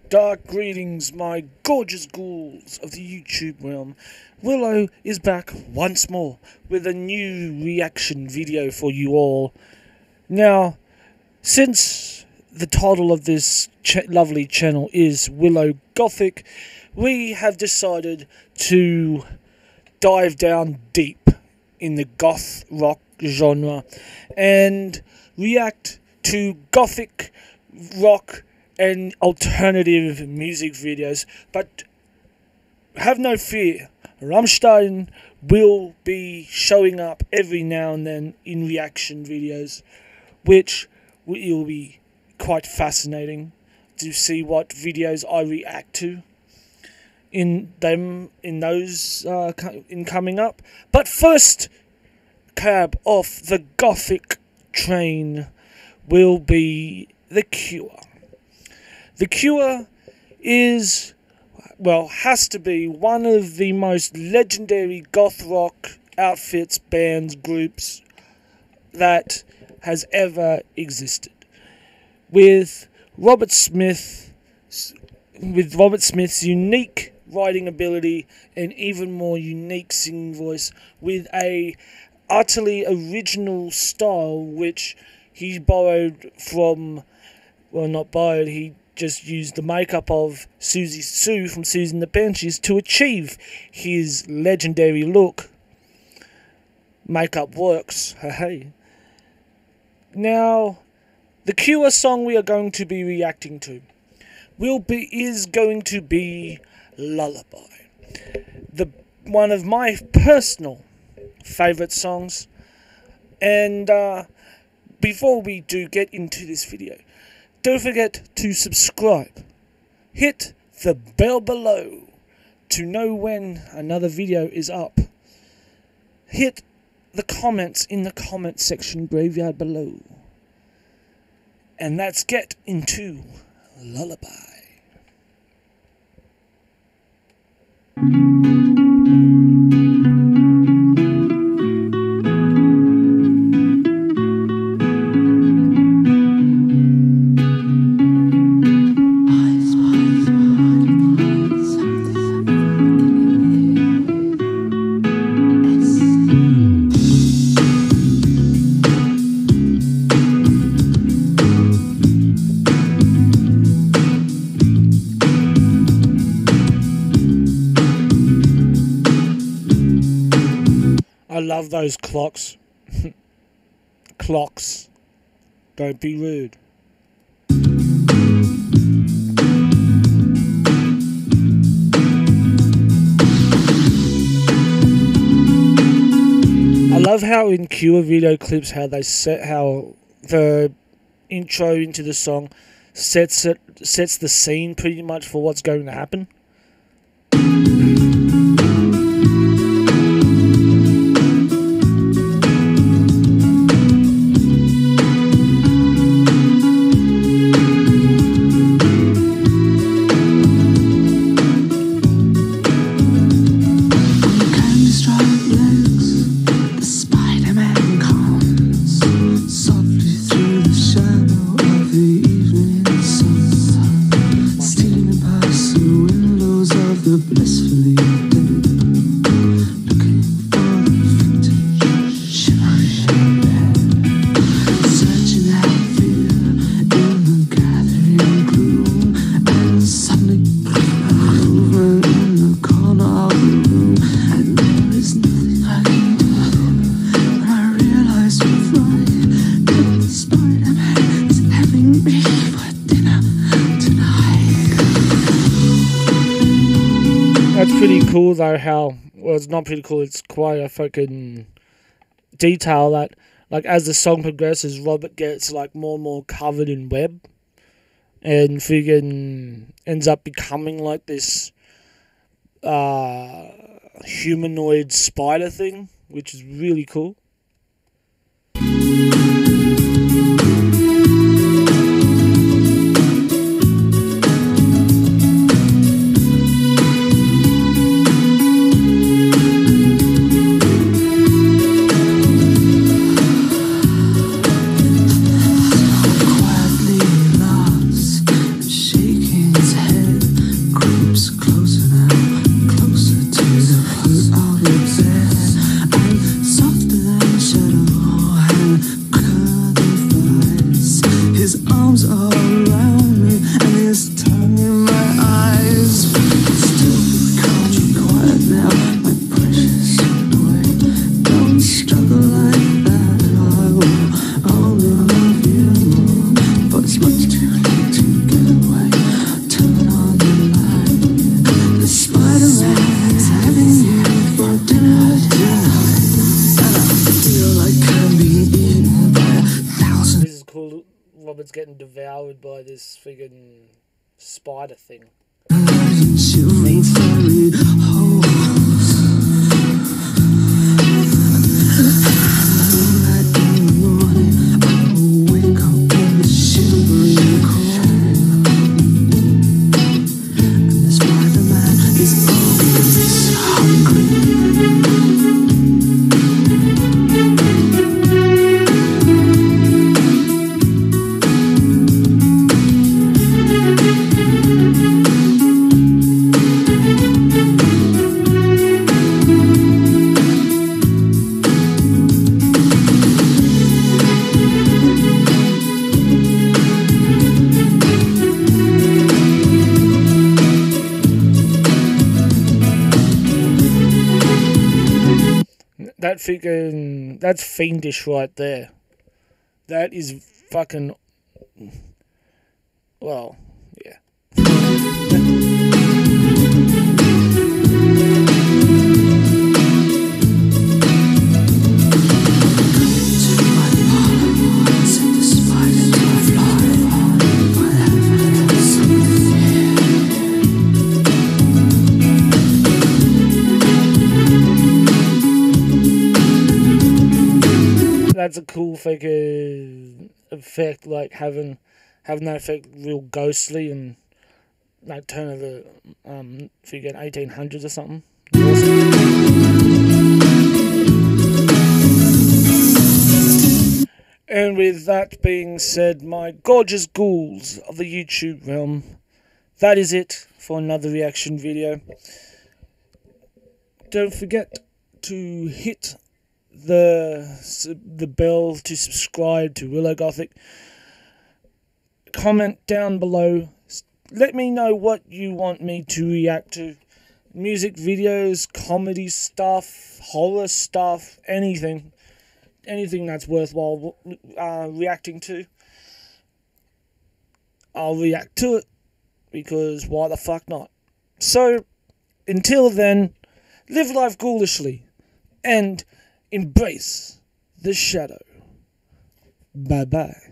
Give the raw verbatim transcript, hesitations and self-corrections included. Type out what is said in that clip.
Dark greetings, my gorgeous ghouls of the YouTube realm. Willow is back once more with a new reaction video for you all. Now, since the title of this ch lovely channel is Willow Gothic, we have decided to dive down deep in the goth rock genre and react to gothic rock and alternative music videos. But have no fear, Rammstein will be showing up every now and then in reaction videos, which will be quite fascinating to see what videos I react to in them in those uh, in coming up. But first cab off the gothic train will be The Cure. The Cure is, well, has to be one of the most legendary goth rock outfits, bands, groups that has ever existed. With Robert Smith, with Robert Smith's unique writing ability and even more unique singing voice, with a utterly original style which he borrowed from, well, not borrowed, he just used the makeup of Susie Sue from Susie and the Banshees to achieve his legendary look. Makeup works, hey. Now, the Cure song we are going to be reacting to will be is going to be Lullaby, the one of my personal favourite songs. And uh, before we do get into this video, don't forget to subscribe. Hit the bell below to know when another video is up. Hit the comments in the comment section graveyard below. And let's get into Lullaby. I love those clocks. Clocks. Don't be rude. I love how in Cure video clips how they set how the intro into the song sets it sets the scene pretty much for what's going to happen. That's pretty cool though how, well, it's not pretty cool, it's quite a fucking detail that, like, as the song progresses, Robert gets, like, more and more covered in web and friggin' ends up becoming, like, this uh, humanoid spider thing, which is really cool. Quietly lost, shaking his head. It's getting devoured by this friggin' spider thing. That freaking, that's fiendish right there. That is fucking, well, yeah. That's a cool figure effect, like having having that effect real ghostly and like turn of the um figure eighteen hundreds or something. Awesome. And with that being said, my gorgeous ghouls of the YouTube realm, that is it for another reaction video. Don't forget to hit the the bell to subscribe to Willow Gothic. Comment down below. Let me know what you want me to react to. Music videos, comedy stuff, horror stuff, anything. Anything that's worthwhile uh, reacting to. I'll react to it, because why the fuck not? So, until then, live life ghoulishly, and embrace the shadow. Bye bye.